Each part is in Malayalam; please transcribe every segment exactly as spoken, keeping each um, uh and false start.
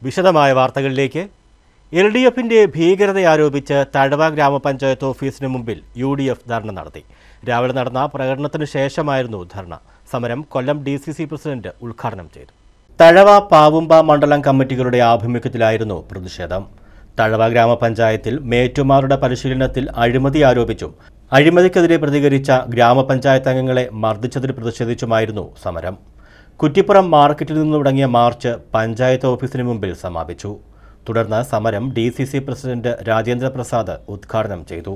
വിശദമായ വാർത്തകളിലേക്ക്. എൽ ഡി എഫിന്റെ ഭീകരത ആരോപിച്ച് തഴവ ഗ്രാമപഞ്ചായത്ത് ഓഫീസിന് മുമ്പിൽ യു ഡി എഫ് ധർണ നടത്തി. രാവിലെ നടന്ന പ്രകടനത്തിന് ശേഷമായിരുന്നു ധർണ. സമരം Kollam D C C president ഉദ്ഘാടനം ചെയ്തു. തഴവ പാവുമ്പ മണ്ഡലം കമ്മിറ്റികളുടെ ആഭിമുഖ്യത്തിലായിരുന്നു പ്രതിഷേധം. തഴവ ഗ്രാമപഞ്ചായത്തിൽ മേറ്റുമാരുടെ പരിശീലനത്തിൽ അഴിമതി ആരോപിച്ചും അഴിമതിക്കെതിരെ പ്രതികരിച്ച ഗ്രാമപഞ്ചായത്ത് അംഗങ്ങളെ മർദ്ദിച്ചതിൽ പ്രതിഷേധിച്ചുമായിരുന്നു സമരം. കുറ്റിപ്പുറം മാർക്കറ്റിൽ നിന്ന് തുടങ്ങിയ മാർച്ച് പഞ്ചായത്ത് ഓഫീസിന് മുമ്പിൽ സമാപിച്ചു. തുടർന്ന് സമരം D C C president Rajendra Prasad ഉദ്ഘാടനം ചെയ്തു.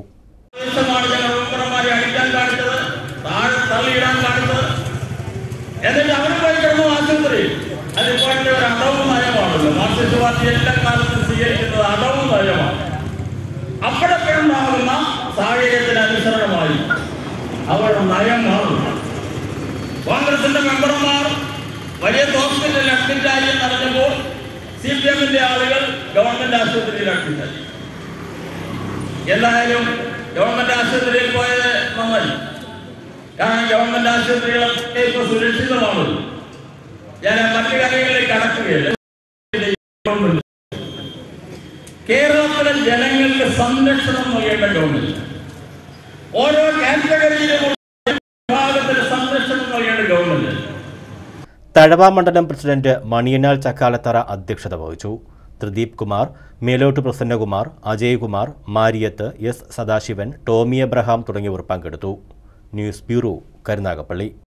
അപ്പോഴൊക്കെയുണ്ടാകുന്ന സാഹചര്യത്തിനനുസരണമായി അവർ നയം മാറും. കോൺഗ്രസിന്റെ മെമ്പർമാർ വലിയ ഹോസ്പിറ്റലിൽ അഡ്മിറ്റായി നടന്നപ്പോൾ സി പി എമ്മിന്റെ ആളുകൾ ഗവൺമെന്റ് ആശുപത്രിയിൽ അഡ്മിറ്റായി. എന്തായാലും ഗവൺമെന്റ് ആശുപത്രിയിൽ പോയത് നന്നായി. കാരണം ഗവൺമെന്റ് ആശുപത്രികളൊക്കെ ഇപ്പൊ സുരക്ഷിതമാണ്. ഞാൻ മറ്റു കാര്യങ്ങളിലേക്ക് കടക്കുകയില്ല. കേരളത്തിലെ ജനങ്ങൾക്ക് സംരക്ഷണം നൽകേണ്ട ഗവൺമെന്റ്, ഓരോ കാറ്റഗറിയിലും വിഭാഗത്തിന് സംരക്ഷണം നൽകേണ്ട ഗവൺമെന്റ്. തഴവ മണ്ഡലം പ്രസിഡന്റ് മണിയനാൽ ചക്കാലത്തറ അധ്യക്ഷത വഹിച്ചു. Tridip Kumar, Melottu Prasannakumar, Ajaykumar, Mariyath, S Sadasivan, Tommy Abraham തുടങ്ങിയവർ പങ്കെടുത്തു. News bureau, Karunagappally.